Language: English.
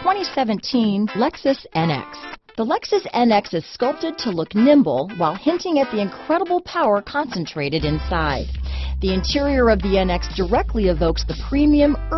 2017 Lexus NX. The Lexus NX is sculpted to look nimble while hinting at the incredible power concentrated inside. The interior of the NX directly evokes the premium